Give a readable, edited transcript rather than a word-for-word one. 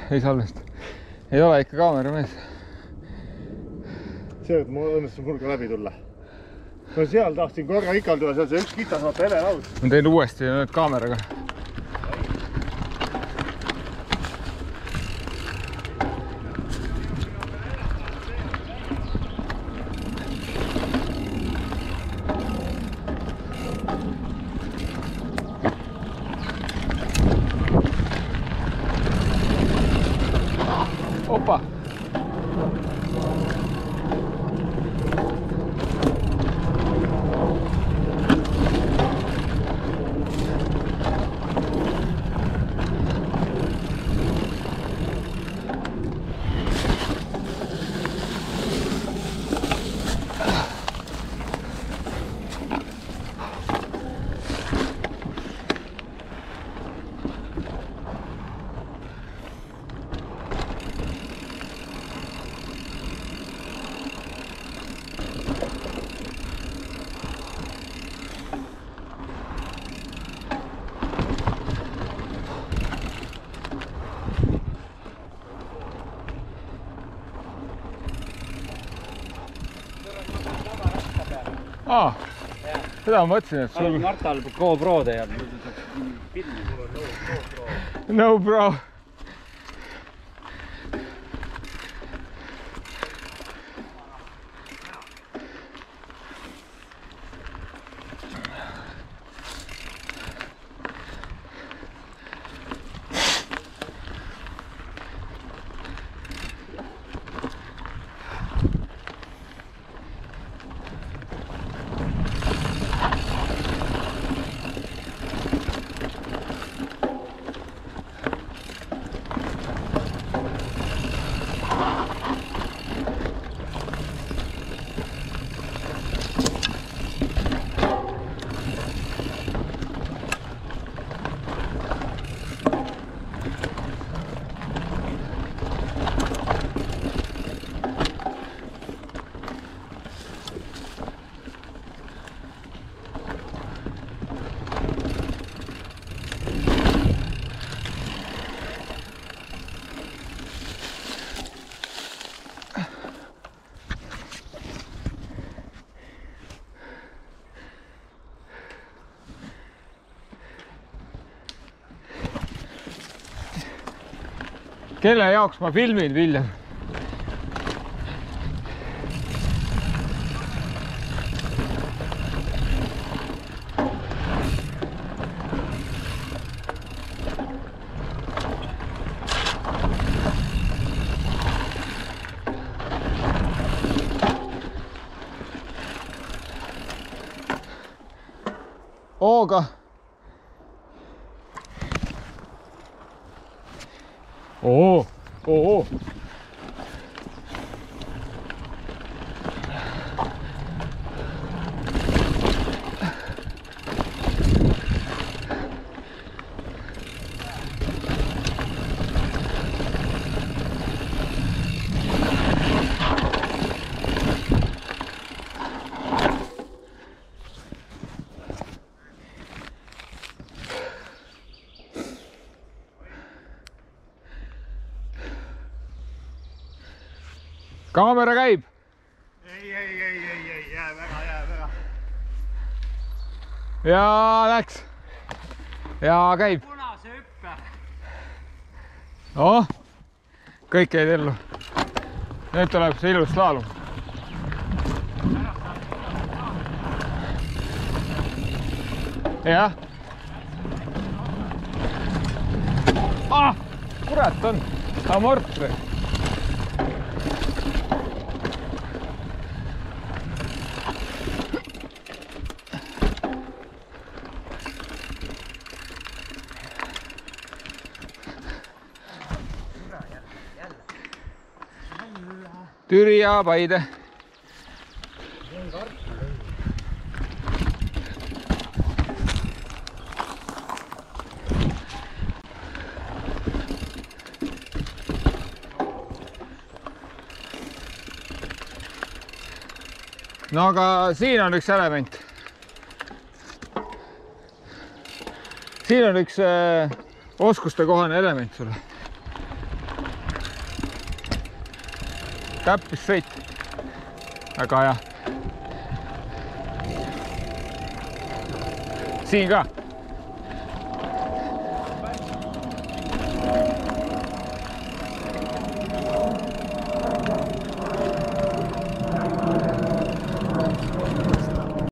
ei salvesta. Ei ole ikka kaamera mees. See, et mul õnnestus mul ka läbi tulla. No seal tahtsin korra ikalduda, seal see üks kitas vaata helelaud. Ma teen uuesti nüüd kaameraga. Opa! Seda ma mõtlesin, et sul... Martal GoPro tead. No bro. Kelle jaoks ma filmin, Viljem? Ooga. Oo. Kaamera käib. Ei, jää väga. Ja läks. Ja käib. Punase hüppe. Oh, kõik jäid ellu. Nüüd tuleb see ilus slaalum. Jah. Kurat on. Amortri. Türi ja Paide. No aga siin on üks element. Siin on üks oskuste kohane element sulle. täppissõit. väga hea. siin ka